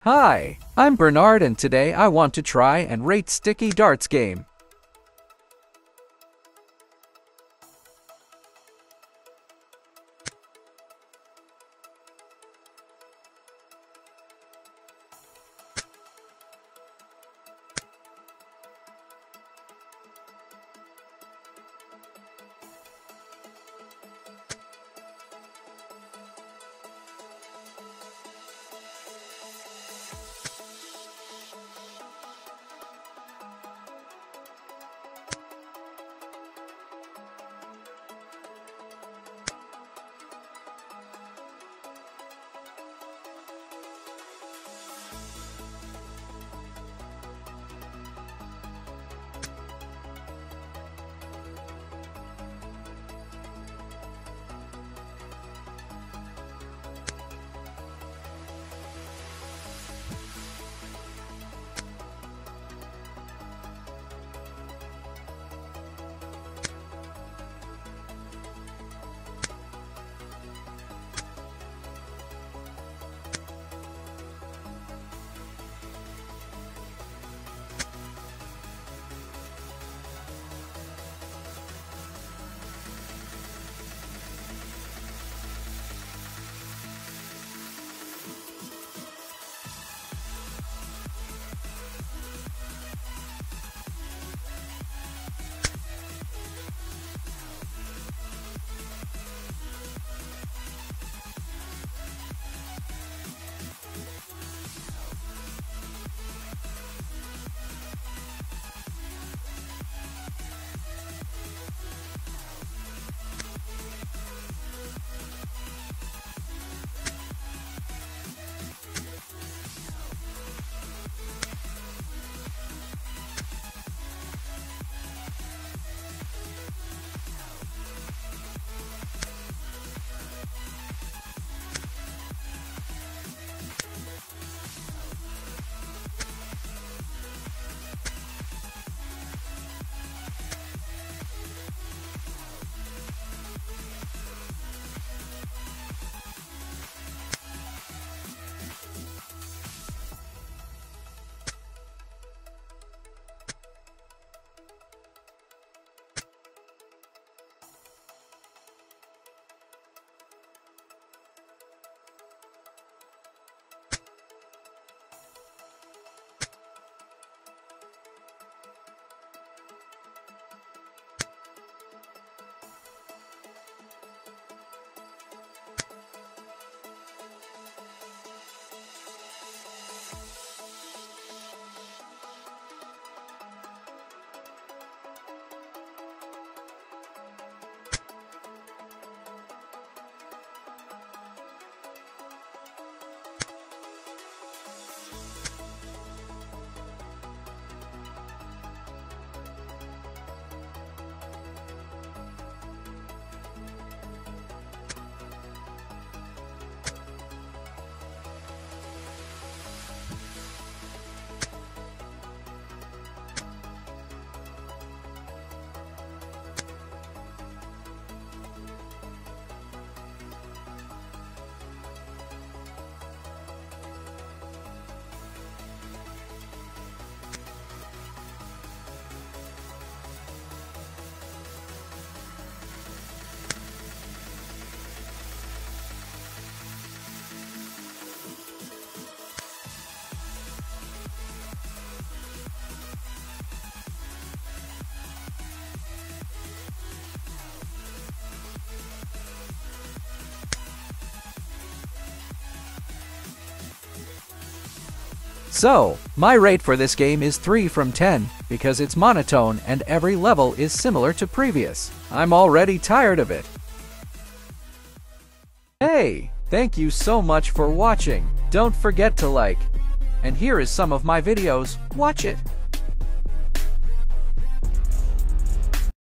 Hi, I'm Bernard and today I want to try and rate sticky darts game. So, my rate for this game is 3 from 10 because it's monotone and every level is similar to previous. I'm already tired of it. Hey, thank you so much for watching. Don't forget to like. And here is some of my videos. Watch it.